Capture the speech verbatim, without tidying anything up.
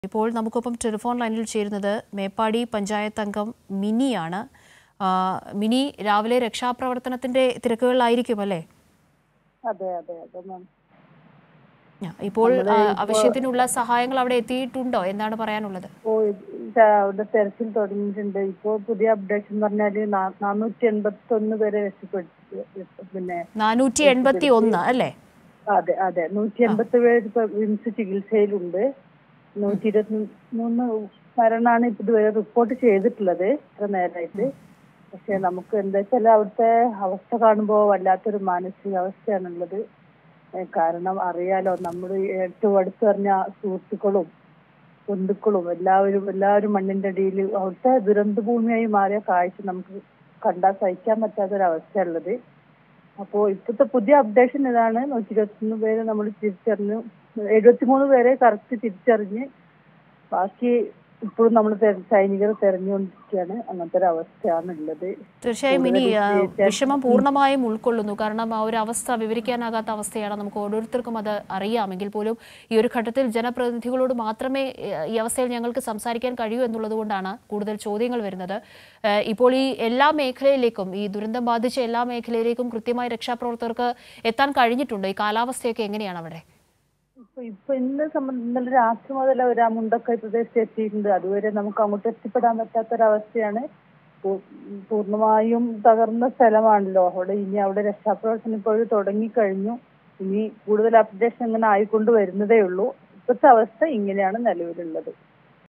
ഇപ്പോൾ നമുക്കൊപ്പം ടെലിഫോൺ ലൈനിൽ ചേരുന്നത് മേപ്പാടി പഞ്ചായത്ത് അംഗം മിനിയാണ്. മിനി രാവിലെ രക്ഷാപ്രവർത്തനത്തിന്റെ തിരക്കുകളിലായിരിക്കും അല്ലേ? അതെ അതെ അതെ മാം. ഇപ്പോൾ ആവശ്യത്തിനുള്ള സഹായങ്ങൾ അവിടെ എത്തിയിട്ടുണ്ടോ എന്നാണ് പറയാനുള്ളത്? ഓ അവിടെ തെരച്ചിൽ തുടങ്ങിയിട്ടുണ്ട്. ഇപ്പോൾ പുതിയ അപ്ഡേഷൻ പറഞ്ഞാല് നാനൂറ്റി എൺപത്തി ഒന്ന് പേരെ രക്ഷപ്പെടുത്തി. പിന്നെ നാനൂറ്റി എൺപത്തി ഒന്ന് അല്ലേ? അതെ അതെ നൂറ്റി എൺപത്തി പേര് ഇപ്പൊ വിംസ് ചികിത്സയിലുണ്ട്. നൂറ്റി ഇരുപത്തി മൂന്ന് മരണമാണ് ഇതുവരെ റിപ്പോർട്ട് ചെയ്തിട്ടുള്ളത് ഇത്ര നേരമായിട്ട്. പക്ഷെ നമുക്ക് എന്താ വെച്ചാൽ അവിടുത്തെ അവസ്ഥ കാണുമ്പോൾ വല്ലാത്തൊരു മാനസികാവസ്ഥയാണുള്ളത്. കാരണം അറിയാലോ, നമ്മൾ ഏറ്റവും അടുത്ത് പറഞ്ഞ സുഹൃത്തുക്കളും ബന്ധുക്കളും എല്ലാവരും എല്ലാവരും മണ്ണിന്റെ അടിയിൽ അവിടുത്തെ ദുരന്ത ഭൂമിയായി മാറിയ കാഴ്ച നമുക്ക് കണ്ടാൽ സഹിക്കാൻ പറ്റാത്തൊരവസ്ഥയുള്ളത്. അപ്പോൾ ഇപ്പോഴത്തെ പുതിയ അപ്ഡേഷൻ ഇതാണ്. നൂറ്റി ഇരുപത്തിമൂന്ന് പേരെ നമ്മൾ തിരിച്ചറിഞ്ഞു. എഴുപത്തിമൂന്ന് പേരെ കറക്റ്റ് തിരിച്ചറിഞ്ഞ് ബാക്കി ഇപ്പോഴും നമ്മൾ സൈനികർ തെരഞ്ഞുകൊണ്ടിരിക്കുകയാണ്. അങ്ങനത്തെ ഒരു അവസ്ഥയാണ് ഉള്ളത്. തീർച്ചയായും ഇനി വിഷമം പൂർണ്ണമായും ഉൾക്കൊള്ളുന്നു. കാരണം ആ ഒരു അവസ്ഥ വിവരിക്കാനാകാത്ത അവസ്ഥയാണ്. നമുക്ക് ഓരോരുത്തർക്കും അത് അറിയാമെങ്കിൽ പോലും ഈ ഒരു ഘട്ടത്തിൽ ജനപ്രതിനിധികളോട് മാത്രമേ ഈ അവസ്ഥയിൽ ഞങ്ങൾക്ക് സംസാരിക്കാൻ കഴിയൂ എന്നുള്ളത് കൊണ്ടാണ് കൂടുതൽ ചോദ്യങ്ങൾ വരുന്നത്. ഇപ്പോൾ ഈ എല്ലാ മേഖലയിലേക്കും, ഈ ദുരന്തം ബാധിച്ച എല്ലാ മേഖലയിലേക്കും കൃത്യമായി രക്ഷാപ്രവർത്തകർക്ക് എത്താൻ കഴിഞ്ഞിട്ടുണ്ട്. ഈ കാലാവസ്ഥയൊക്കെ എങ്ങനെയാണ് അവിടെ? ഇപ്പൊ ഇന്ന് സംബന്ധിച്ച് ഇന്നലെ രാത്രി മുതൽ ഒരു മുണ്ടക്കൈ പ്രദേശത്ത് എത്തിയിട്ടുണ്ട്. അതുവരെ നമുക്ക് അങ്ങോട്ട് എത്തിപ്പെടാൻ പറ്റാത്തൊരവസ്ഥയാണ്. പൂർണ്ണമായും തകർന്ന സ്ഥലമാണല്ലോ അവിടെ. ഇനി അവിടെ രക്ഷാപ്രവർത്തനം ഇപ്പോഴും തുടങ്ങിക്കഴിഞ്ഞു. ഇനി കൂടുതൽ അപ്ഡേഷൻ ഇങ്ങനെ ആയിക്കൊണ്ട് വരുന്നതേ ഉള്ളൂ. ഇപ്പോഴത്തെ അവസ്ഥ ഇങ്ങനെയാണ് നിലവിലുള്ളത്.